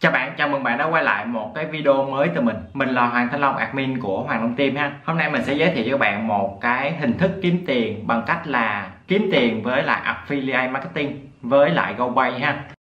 Chào bạn, chào mừng bạn đã quay lại một cái video mới từ mình. Mình là Hoàng Thanh Long, admin của Hoàng Long Team ha. Hôm nay mình sẽ giới thiệu cho các bạn một cái hình thức kiếm tiền bằng cách là kiếm tiền với lại affiliate marketing với lại GoPay ha.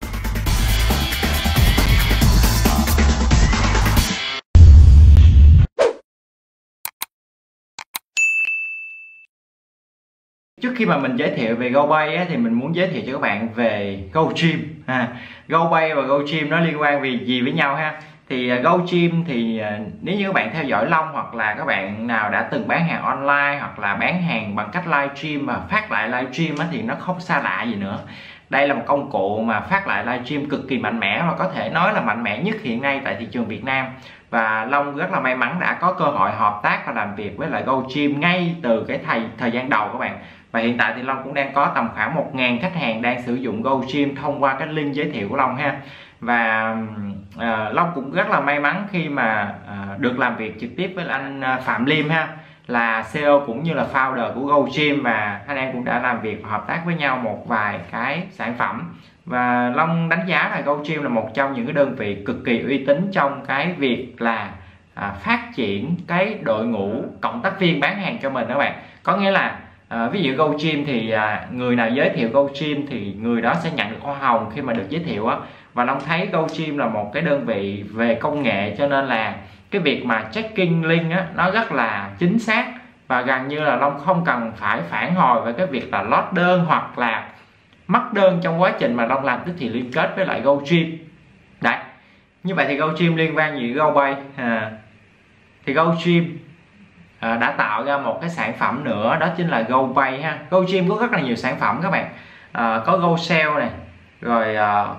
Trước khi mà mình giới thiệu về GoPay á, thì mình muốn giới thiệu cho các bạn về GoGym. GoPay và GoGym nó liên quan vì gì với nhau ha. Thì GoGym thì nếu như các bạn theo dõi Long hoặc là các bạn nào đã từng bán hàng online hoặc là bán hàng bằng cách livestream và phát lại livestream á, thì nó không xa lạ gì nữa. Đây là một công cụ mà phát lại livestream cực kỳ mạnh mẽ và có thể nói là mạnh mẽ nhất hiện nay tại thị trường Việt Nam. Và Long rất là may mắn đã có cơ hội hợp tác và làm việc với lại GoGym ngay từ cái thời gian đầu các bạn. Và hiện tại thì Long cũng đang có tầm khoảng 1.000 khách hàng đang sử dụng GoGym thông qua cái link giới thiệu của Long ha. Và Long cũng rất là may mắn khi mà được làm việc trực tiếp với anh Phạm Liêm ha, là CEO cũng như là founder của GoGym, và anh em cũng đã làm việc và hợp tác với nhau một vài cái sản phẩm. Và Long đánh giá là GoGym là một trong những cái đơn vị cực kỳ uy tín trong cái việc là phát triển cái đội ngũ cộng tác viên bán hàng cho mình các bạn. Có nghĩa là ví dụ GoGym thì người nào giới thiệu GoGym thì người đó sẽ nhận được hoa hồng khi mà được giới thiệu á. Và Long thấy GoGym là một cái đơn vị về công nghệ, cho nên là cái việc mà checking link á, nó rất là chính xác, và gần như là Long không cần phải phản hồi về cái việc là lót đơn hoặc là mất đơn trong quá trình mà Long làm tiếp thị liên kết với lại GoGym. Đấy, như vậy thì GoGym liên quan gì GoPay? Thì GoGym đã tạo ra một cái sản phẩm nữa, đó chính là GoPay ha. GoGym có rất là nhiều sản phẩm các bạn, có GoSale này, rồi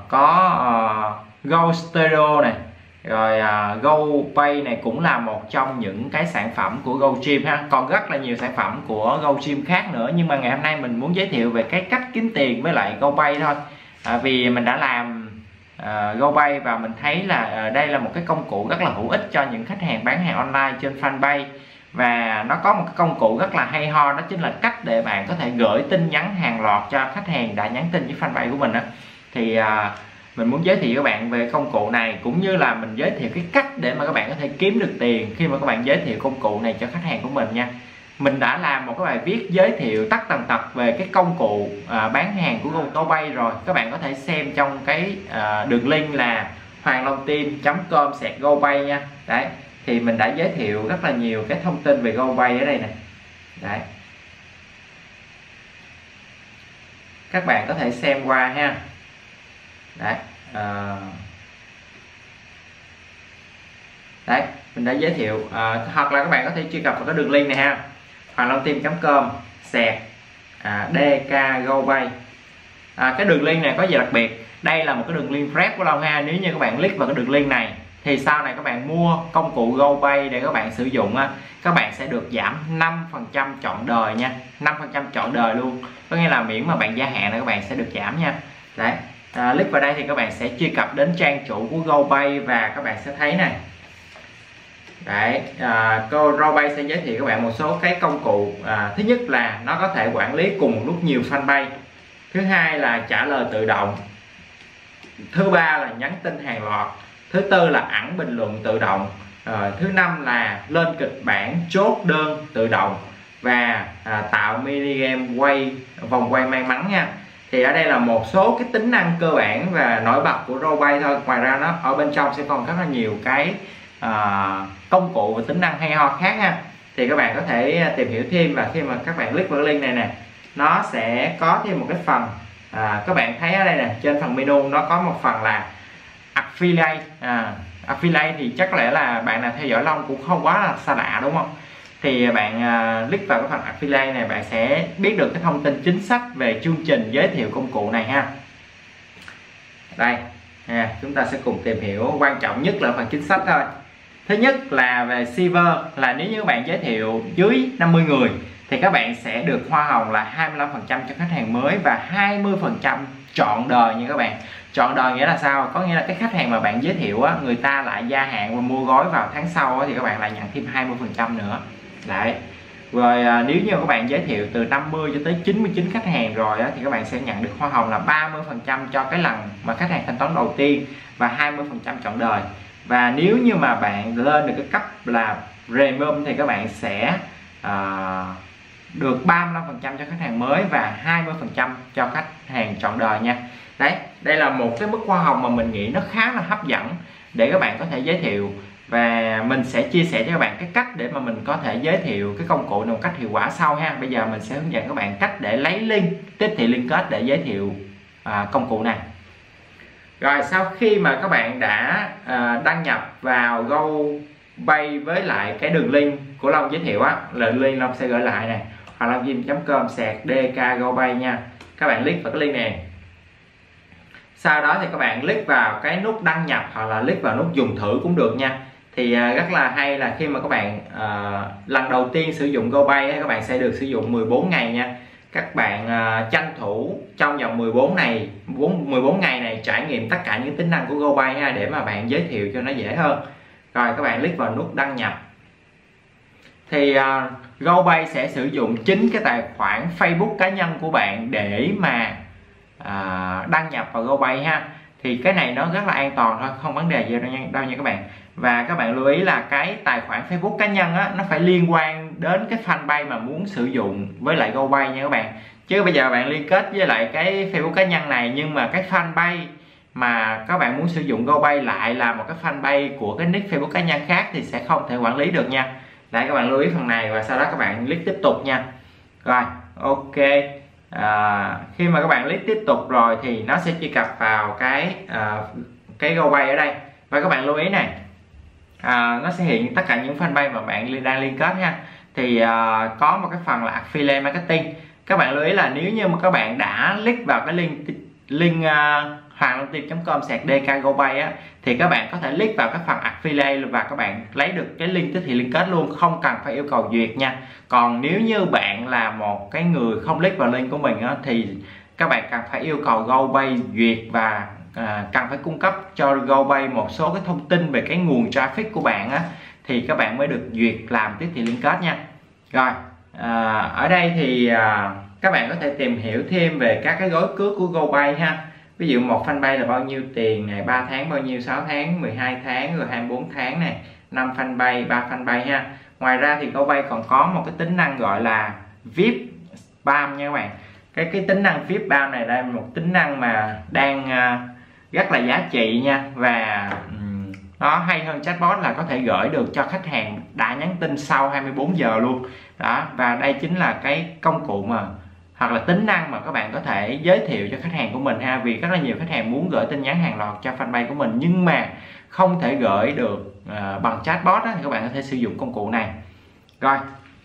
có GoStudio này, rồi GoPay này cũng là một trong những cái sản phẩm của GoGym ha. Còn rất là nhiều sản phẩm của GoGym khác nữa, nhưng mà ngày hôm nay mình muốn giới thiệu về cái cách kiếm tiền với lại GoPay thôi. Vì mình đã làm GoPay và mình thấy là đây là một cái công cụ rất là hữu ích cho những khách hàng bán hàng online trên fanpage. Và nó có một cái công cụ rất là hay ho, đó chính là cách để bạn có thể gửi tin nhắn hàng loạt cho khách hàng đã nhắn tin với fanpage của mình đó. Thì mình muốn giới thiệu các bạn về công cụ này, cũng như là mình giới thiệu cái cách để mà các bạn có thể kiếm được tiền khi mà các bạn giới thiệu công cụ này cho khách hàng của mình nha. Mình đã làm một cái bài viết giới thiệu tất tần tật về cái công cụ bán hàng của GoPay rồi. Các bạn có thể xem trong cái đường link là hoanglongteam.com/GoPay nha. Đấy, thì mình đã giới thiệu rất là nhiều cái thông tin về GoPay ở đây này. Đấy, các bạn có thể xem qua ha. Đấy, đấy, mình đã giới thiệu, hoặc là các bạn có thể truy cập vào cái đường link này ha, hoanglongteam.com/DK-GoPay. Cái đường link này có gì đặc biệt? Đây là một cái đường link free của Long ha. Nếu như các bạn click vào cái đường link này thì sau này các bạn mua công cụ GoPay để các bạn sử dụng á, các bạn sẽ được giảm 5% trọn đời nha, 5% trọn đời luôn. Có nghĩa là miễn mà bạn gia hạn này các bạn sẽ được giảm nha. Đấy, click vào đây thì các bạn sẽ truy cập đến trang chủ của GoPay và các bạn sẽ thấy này. Đấy, GoPay sẽ giới thiệu các bạn một số cái công cụ. Thứ nhất là nó có thể quản lý cùng một lúc nhiều fanpage. Thứ hai là trả lời tự động. Thứ ba là nhắn tin hàng loạt. Thứ tư là ẩn bình luận tự động. Thứ năm là lên kịch bản chốt đơn tự động, và tạo mini game vòng quay may mắn nha. Thì ở đây là một số cái tính năng cơ bản và nổi bật của GoPay thôi. Ngoài ra nó ở bên trong sẽ còn rất là nhiều cái công cụ và tính năng hay ho khác ha. Thì các bạn có thể tìm hiểu thêm, và khi mà các bạn click vào link này nè, nó sẽ có thêm một cái phần, các bạn thấy ở đây nè, trên phần menu nó có một phần là affiliate. Affiliate thì chắc lẽ là bạn nào theo dõi Long cũng không quá là xa lạ đúng không? Thì bạn click vào cái phần affiliate này, bạn sẽ biết được cái thông tin chính sách về chương trình giới thiệu công cụ này ha. Đây, chúng ta sẽ cùng tìm hiểu. Quan trọng nhất là phần chính sách thôi. Thứ nhất là về server, là nếu như các bạn giới thiệu dưới 50 người thì các bạn sẽ được hoa hồng là 25% cho khách hàng mới và 20% trọn đời nha các bạn. Trọn đời nghĩa là sao? Có nghĩa là cái khách hàng mà bạn giới thiệu á, người ta lại gia hạn và mua gói vào tháng sau á, thì các bạn lại nhận thêm 20% nữa. Đấy, Rồi nếu như các bạn giới thiệu từ 50 cho tới 99 khách hàng rồi thì các bạn sẽ nhận được hoa hồng là 30% cho cái lần mà khách hàng thanh toán đầu tiên và 20% trọn đời. Và nếu như mà bạn lên được cái cấp là Premium thì các bạn sẽ được 35% cho khách hàng mới và 20% cho khách hàng trọn đời nha. Đấy, đây là một cái mức hoa hồng mà mình nghĩ nó khá là hấp dẫn để các bạn có thể giới thiệu, và mình sẽ chia sẻ cho các bạn cái cách để mà mình có thể giới thiệu cái công cụ này một cách hiệu quả sau ha. Bây giờ mình sẽ hướng dẫn các bạn cách để lấy link, tiếp thị liên kết để giới thiệu công cụ này. Rồi sau khi mà các bạn đã đăng nhập vào GoBay với lại cái đường link của Long giới thiệu á, đường link Long sẽ gửi lại này, hoặc là livestream.com/dk-gobay nha. Các bạn click vào cái link này. Sau đó thì các bạn click vào cái nút đăng nhập hoặc là click vào nút dùng thử cũng được nha. Thì rất là hay là khi mà các bạn lần đầu tiên sử dụng GoBay các bạn sẽ được sử dụng 14 ngày nha. Các bạn tranh thủ trong vòng 14 ngày này trải nghiệm tất cả những tính năng của GoBay ha, để mà bạn giới thiệu cho nó dễ hơn. Rồi các bạn click vào nút đăng nhập. Thì GoBay sẽ sử dụng chính cái tài khoản Facebook cá nhân của bạn để mà đăng nhập vào GoBay ha. Thì cái này nó rất là an toàn thôi, không vấn đề gì đâu nha các bạn. Và các bạn lưu ý là cái tài khoản Facebook cá nhân á, nó phải liên quan đến cái fanpage mà muốn sử dụng với lại GoBay nha các bạn. Chứ bây giờ bạn liên kết với lại cái Facebook cá nhân này nhưng mà cái fanpage mà các bạn muốn sử dụng GoBay lại là một cái fanpage của cái nick Facebook cá nhân khác thì sẽ không thể quản lý được nha. Đấy, các bạn lưu ý phần này và sau đó các bạn click tiếp tục nha. Rồi ok, khi mà các bạn click tiếp tục rồi thì nó sẽ truy cập vào cái GoBay ở đây, và các bạn lưu ý này, nó sẽ hiện tất cả những fanpage mà bạn đang liên kết ha. Thì có một cái phần là affiliate marketing. Các bạn lưu ý là nếu như mà các bạn đã click vào cái link hoanglongtim.com/dk-gobay á, thì các bạn có thể click vào cái phần affiliate và các bạn lấy được cái link tiếp thị liên kết luôn, không cần phải yêu cầu duyệt nha. Còn nếu như bạn là một cái người không click vào link của mình á, thì các bạn cần phải yêu cầu GoBay duyệt và cần phải cung cấp cho GoBay một số cái thông tin về cái nguồn traffic của bạn á, thì các bạn mới được duyệt làm tiếp thị liên kết nha. Rồi ở đây thì các bạn có thể tìm hiểu thêm về các cái gói cước của GoBay ha. Ví dụ một fanpage là bao nhiêu tiền này, 3 tháng bao nhiêu, 6 tháng, 12 tháng, rồi 24 tháng này, 5 fanpage, 3 fanpage ha. Ngoài ra thì GoBay còn có một cái tính năng gọi là VIP spam nha các bạn. Cái tính năng VIP spam này là một tính năng mà đang rất là giá trị nha, và nó hay hơn chatbot là có thể gửi được cho khách hàng đã nhắn tin sau 24 giờ luôn đó. Và đây chính là cái công cụ mà hoặc là tính năng mà các bạn có thể giới thiệu cho khách hàng của mình ha. Vì rất là nhiều khách hàng muốn gửi tin nhắn hàng loạt cho fanpage của mình nhưng mà không thể gửi được bằng chatbot thì các bạn có thể sử dụng công cụ này. Rồi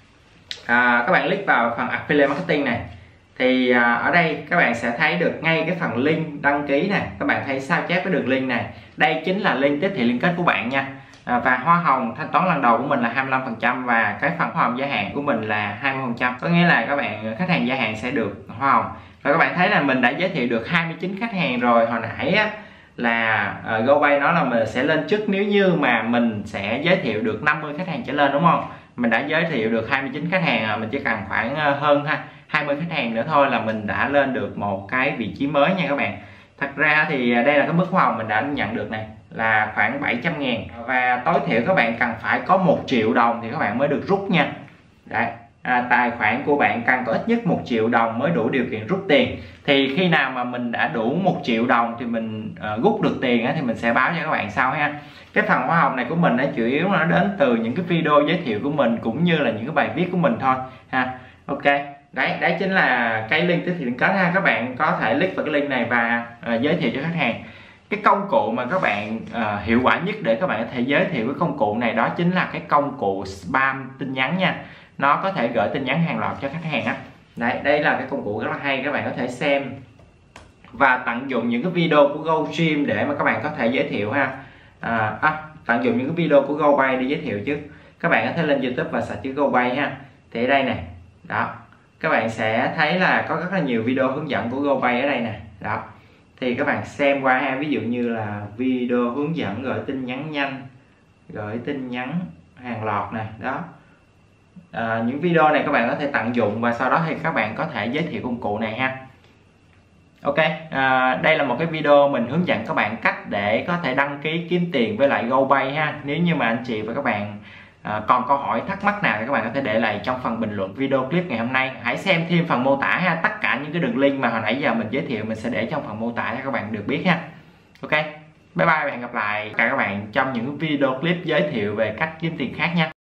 các bạn click vào phần affiliate marketing này, thì ở đây các bạn sẽ thấy được ngay cái phần link đăng ký này. Các bạn thấy sao chép cái đường link này, đây chính là link tiếp thị liên kết của bạn nha. Và hoa hồng thanh toán lần đầu của mình là 25% và cái phần hoa hồng gia hạn của mình là 20%. Có nghĩa là các bạn khách hàng gia hạn sẽ được hoa hồng. Và các bạn thấy là mình đã giới thiệu được 29 khách hàng rồi. Hồi nãy á, là GoBay nói là mình sẽ lên chức nếu như mà mình sẽ giới thiệu được 50 khách hàng trở lên, đúng không? Mình đã giới thiệu được 29 khách hàng, mình chỉ cần khoảng hơn 20 khách hàng nữa thôi là mình đã lên được một cái vị trí mới nha các bạn. Thật ra thì đây là cái mức hoa hồng mình đã nhận được này là khoảng 700.000, và tối thiểu các bạn cần phải có 1 triệu đồng thì các bạn mới được rút nha. Đấy, tài khoản của bạn cần có ít nhất 1 triệu đồng mới đủ điều kiện rút tiền. Thì khi nào mà mình đã đủ 1 triệu đồng thì mình rút được tiền thì mình sẽ báo cho các bạn sau ha. Cái phần hoa hồng này của mình chủ yếu nó đến từ những cái video giới thiệu của mình cũng như là những cái bài viết của mình thôi ha. Ok, đấy chính là cái link tiếp thị liên kết ha. Các bạn có thể click vào cái link này và giới thiệu cho khách hàng. Cái công cụ mà các bạn hiệu quả nhất để các bạn có thể giới thiệu cái công cụ này đó chính là cái công cụ spam tin nhắn nha. Nó có thể gửi tin nhắn hàng loạt cho khách hàng á. Đấy, đây là cái công cụ rất là hay, các bạn có thể xem và tận dụng những cái video của GoStream để mà các bạn có thể giới thiệu ha. Tận dụng những cái video của GoBay để giới thiệu chứ. Các bạn có thể lên YouTube và search chữ GoBay ha. Thì ở đây nè, đó, các bạn sẽ thấy là có rất là nhiều video hướng dẫn của GoBay ở đây nè. Đó, thì các bạn xem qua ha. Ví dụ như là video hướng dẫn gửi tin nhắn nhanh, gửi tin nhắn hàng loạt nè, đó, những video này các bạn có thể tận dụng và sau đó thì các bạn có thể giới thiệu công cụ này ha. Ok, đây là một cái video mình hướng dẫn các bạn cách để có thể đăng ký kiếm tiền với lại GoPay ha. Nếu như mà anh chị và các bạn còn câu hỏi thắc mắc nào thì các bạn có thể để lại trong phần bình luận video clip ngày hôm nay. Hãy xem thêm phần mô tả ha, tất cả những cái đường link mà hồi nãy giờ mình giới thiệu mình sẽ để trong phần mô tả cho các bạn được biết ha. Ok, bye bye và hẹn gặp lại các bạn trong những video clip giới thiệu về cách kiếm tiền khác nha.